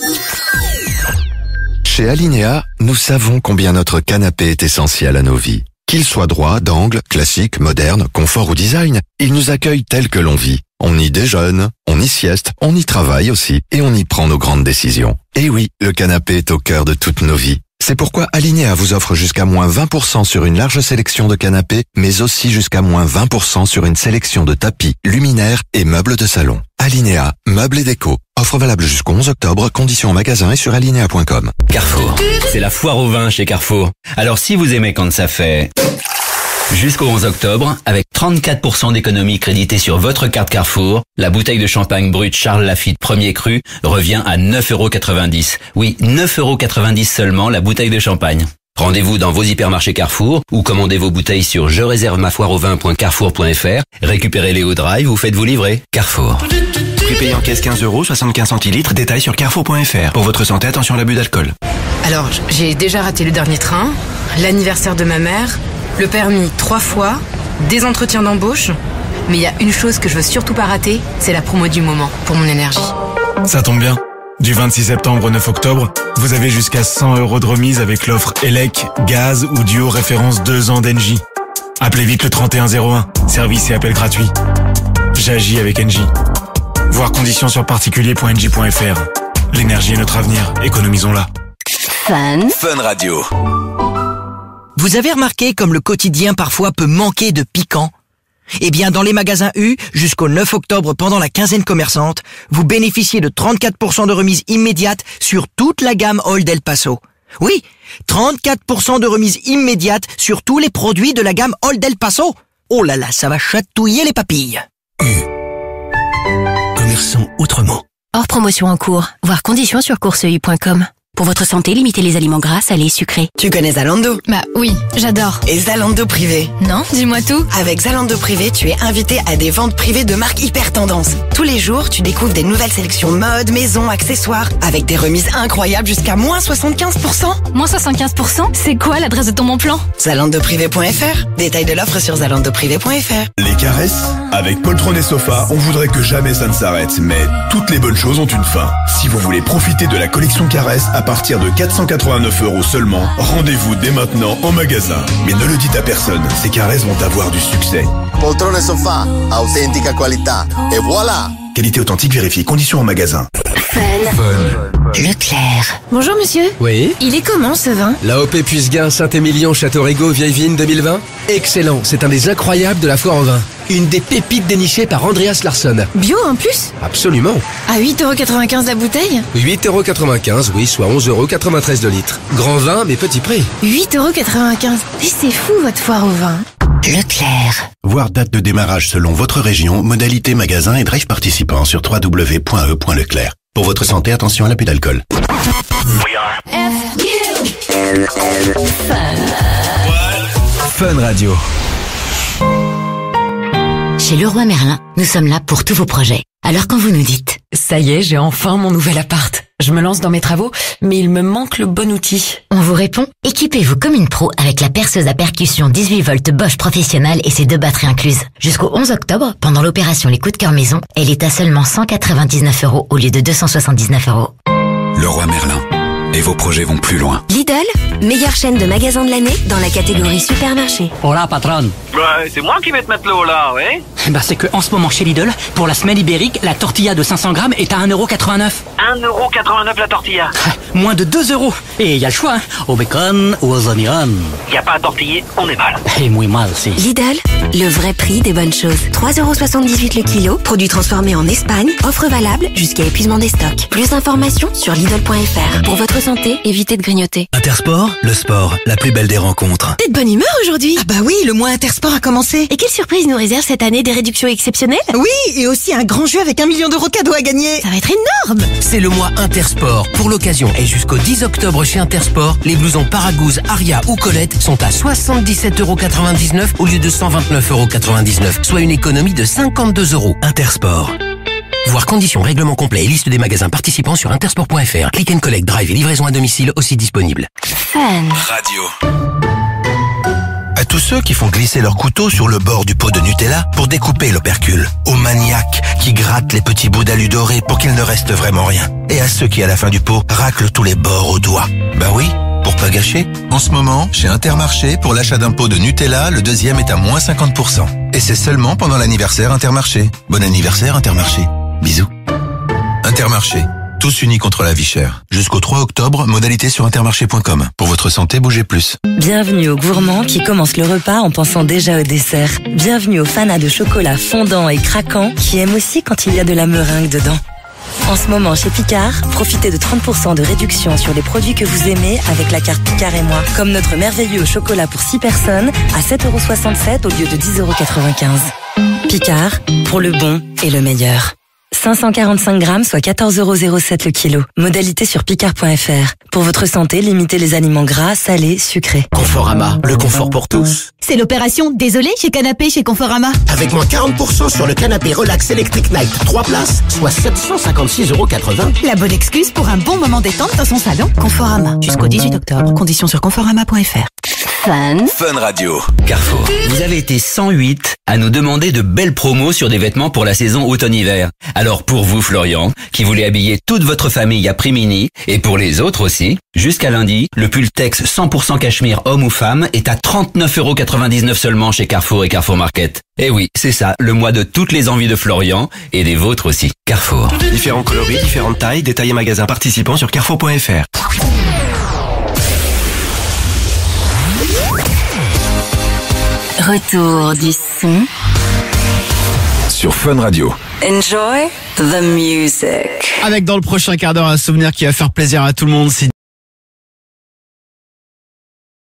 Chez Alinéa, nous savons combien notre canapé est essentiel à nos vies. Qu'il soit droit, d'angle, classique, moderne, confort ou design, il nous accueille tel que l'on vit. On y déjeune, on y sieste, on y travaille aussi et on y prend nos grandes décisions. Et oui, le canapé est au cœur de toutes nos vies. C'est pourquoi Alinéa vous offre jusqu'à moins 20% sur une large sélection de canapés, mais aussi jusqu'à moins 20% sur une sélection de tapis, luminaires et meubles de salon. Alinéa, meubles et déco. Offre valable jusqu'au 11 octobre, conditions en magasin et sur alinéa.com. Carrefour, c'est la foire au vin chez Carrefour. Alors si vous aimez quand ça fait... Jusqu'au 11 octobre, avec 34% d'économie créditée sur votre carte Carrefour, la bouteille de champagne brut Charles Lafite premier cru revient à 9,90 €. Oui, 9,90 € seulement la bouteille de champagne. Rendez-vous dans vos hypermarchés Carrefour ou commandez vos bouteilles sur jereservemafoireauvin.carrefour.fr. Récupérez-les au drive ou faites-vous livrer. Carrefour. Prix payé en caisse 15 €, 75 centilitres, détail sur carrefour.fr. Pour votre santé, attention à l'abus d'alcool. Alors, j'ai déjà raté le dernier train, l'anniversaire de ma mère, le permis 3 fois, des entretiens d'embauche. Mais il y a une chose que je veux surtout pas rater, c'est la promo du moment pour mon énergie. Ça tombe bien. Du 26 septembre au 9 octobre, vous avez jusqu'à 100 € de remise avec l'offre ELEC, gaz ou duo référence 2 ans d'Engie. Appelez vite le 3101, service et appel gratuit. J'agis avec Engie. Voir conditions sur particulier.engie.fr. L'énergie est notre avenir, économisons-la. Fun Radio. Vous avez remarqué comme le quotidien parfois peut manquer de piquant ? Eh bien, dans les magasins U, jusqu'au 9 octobre pendant la quinzaine commerçante, vous bénéficiez de 34% de remise immédiate sur toute la gamme Old El Paso. Oui, 34% de remise immédiate sur tous les produits de la gamme Old El Paso. Oh là là, ça va chatouiller les papilles. Commerçons autrement. Hors promotion en cours. Voir conditions sur courseu.com. Pour votre santé, limitez les aliments gras, salés et sucrés. Tu connais Zalando? Bah oui, j'adore. Et Zalando Privé? Non, dis-moi tout. Avec Zalando Privé, tu es invité à des ventes privées de marques hyper tendance. Tous les jours, tu découvres des nouvelles sélections mode, maison, accessoires, avec des remises incroyables jusqu'à moins 75%. Moins 75%? C'est quoi l'adresse de ton bon plan? ZalandoPrivé.fr. Détail de l'offre sur ZalandoPrivé.fr. Les caresses? Avec Poltron et Sofa, on voudrait que jamais ça ne s'arrête, mais toutes les bonnes choses ont une fin. Si vous voulez profiter de la collection Caresses à partir de 489 € seulement, rendez-vous dès maintenant en magasin. Mais ne le dites à personne, ces caresses vont avoir du succès. Poltrone et Sofa, authentica qualità. Et voilà! Qualité authentique vérifiée, conditions en magasin. Leclerc. Bonjour monsieur. Oui. Il est comment ce vin? L'AOP Puisguin Saint-Émilion Château-Rigaud Vieille Vigne 2020. Excellent, c'est un des incroyables de la foire au vin. Une des pépites dénichées par Andreas Larsson. Bio en plus? Absolument. À 8,95 € la bouteille? 8,95 €, oui, soit 11,93 € de litre. Grand vin, mais petit prix. 8,95 €. Mais c'est fou votre foire au vin. Leclerc. Voir date de démarrage selon votre région, modalité magasin et drive participant sur www.e.leclerc. Pour votre santé, attention à l'abus d'alcool. Fun Radio. Chez Leroy Merlin, nous sommes là pour tous vos projets. Alors quand vous nous dites « Ça y est, j'ai enfin mon nouvel appart », je me lance dans mes travaux, mais il me manque le bon outil. On vous répond « Équipez-vous comme une pro avec la perceuse à percussion 18 volts Bosch professionnelle et ses 2 batteries incluses. Jusqu'au 11 octobre, pendant l'opération Les Coups de cœur maison, elle est à seulement 199 € au lieu de 279 €. Leroy Merlin. Et vos projets vont plus loin. Lidl, meilleure chaîne de magasins de l'année dans la catégorie supermarché. Hola, patronne. C'est moi qui vais te mettre le haut là, oui. C'est que en ce moment chez Lidl, pour la semaine ibérique, la tortilla de 500 grammes est à 1,89 €. 1,89 € la tortilla. Moins de 2 €. Et il y a le choix, hein. Au bacon ou aux oignons. Y a pas à tortiller, on est mal. Et muy mal aussi. Lidl, le vrai prix des bonnes choses. 3,78 € le kilo, produit transformé en Espagne, offre valable jusqu'à épuisement des stocks. Plus d'informations sur Lidl.fr. Pour votre santé, évitez de grignoter. Intersport, le sport, la plus belle des rencontres. T'es de bonne humeur aujourd'hui? Ah bah oui, le mois Intersport a commencé. Et quelle surprise nous réserve cette année, des réductions exceptionnelles? Oui, et aussi un grand jeu avec 1 million € cadeau à gagner. Ça va être énorme. C'est le mois Intersport. Pour l'occasion et jusqu'au 10 octobre chez Intersport, les blousons Paragouze, Aria ou Colette sont à 77,99 € au lieu de 129,99 €, soit une économie de 52 €. Intersport. Voir conditions, règlement complet et liste des magasins participants sur intersport.fr. Click and collect, drive et livraison à domicile aussi disponibles. Fun Radio. tous ceux qui font glisser leur couteau sur le bord du pot de Nutella pour découper l'opercule. Aux maniaques qui grattent les petits bouts d'alu doré pour qu'il ne reste vraiment rien. Et à ceux qui, à la fin du pot, raclent tous les bords au doigt. Bah oui, pour pas gâcher. En ce moment, chez Intermarché, pour l'achat d'un pot de Nutella, le deuxième est à moins 50%. Et c'est seulement pendant l'anniversaire Intermarché. Bon anniversaire Intermarché. Bisous. Intermarché. Tous unis contre la vie chère. Jusqu'au 3 octobre, modalité sur intermarché.com. Pour votre santé, bougez plus. Bienvenue aux gourmands qui commencent le repas en pensant déjà au dessert. Bienvenue aux fanats de chocolat fondant et craquant qui aiment aussi quand il y a de la meringue dedans. En ce moment, chez Picard, profitez de 30% de réduction sur les produits que vous aimez avec la carte Picard et moi. Comme notre merveilleux chocolat pour 6 personnes à 7,67€ au lieu de 10,95€. Picard, pour le bon et le meilleur. 545 grammes, soit 14,07€ le kilo. Modalité sur picard.fr. Pour votre santé, limitez les aliments gras, salés, sucrés. Conforama, le confort pour tous. C'est l'opération Désolé chez Canapé chez Conforama. Avec moins 40% sur le canapé Relax Electric Night 3 places, soit 756,80€. La bonne excuse pour un bon moment détente dans son salon. Conforama. Jusqu'au 18 octobre. Conditions sur conforama.fr. Fun Radio. Carrefour. Vous avez été 108 à nous demander de belles promos sur des vêtements pour la saison automne-hiver. Alors pour vous, Florian, qui voulez habiller toute votre famille à prix mini, et pour les autres aussi, jusqu'à lundi, le pull Tex 100% cachemire homme ou femme est à 39,99€ seulement chez Carrefour et Carrefour Market. Et oui, c'est ça, le mois de toutes les envies de Florian, et des vôtres aussi. Carrefour. Différents coloris, différentes tailles, détaillés magasins participants sur carrefour.fr. Retour du son. Sur Fun Radio. Enjoy the music. Avec dans le prochain quart d'heure un souvenir qui va faire plaisir à tout le monde, signé